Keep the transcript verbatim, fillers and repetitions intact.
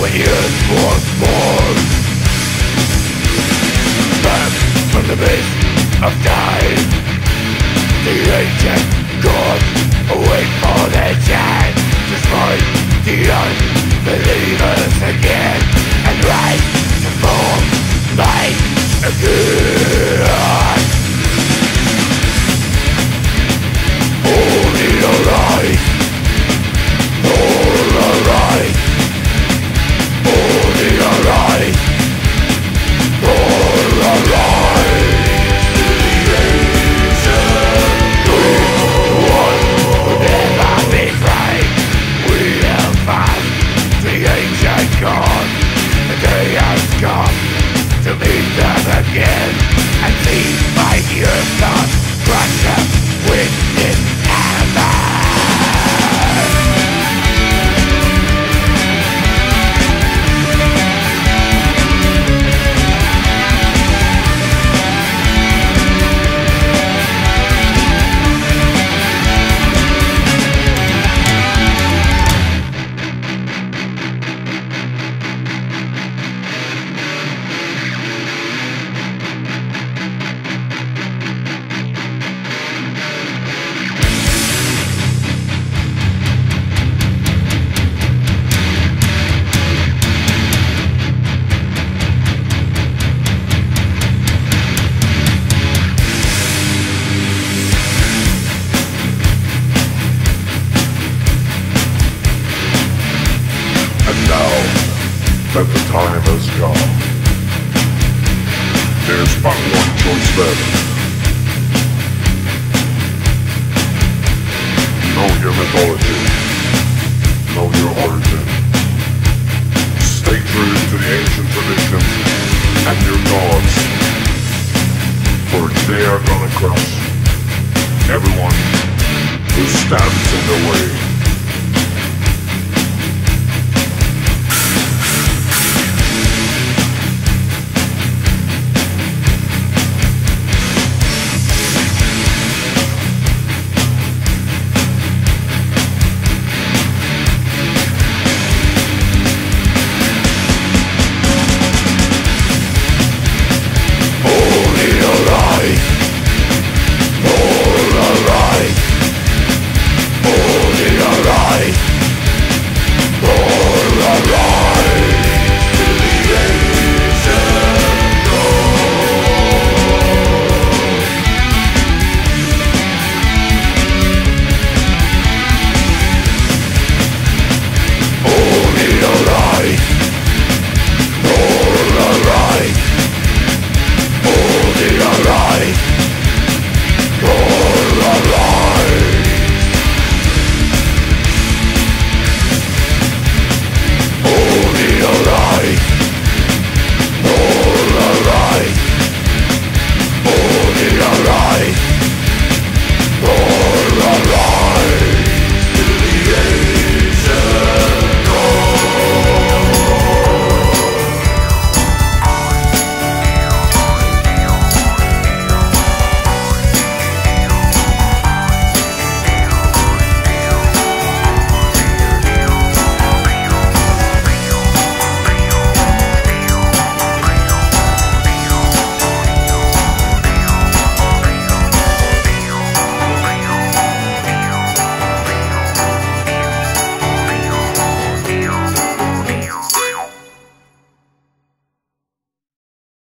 when years was born. Back from the mist of time, the ancient gods await for their chance to strike the unbelievers again and rise to form life again. Only arise, all arise, only arise, all arise. The ancient one will never betray. We have found the ancient God. The day has come to meet them again and see my earth not crush up with its hammer. That the time has come. There's but one choice left. Know your mythology. Know your origin. Stay true to the ancient traditions and your gods. For they are gonna crush everyone who stands in their way.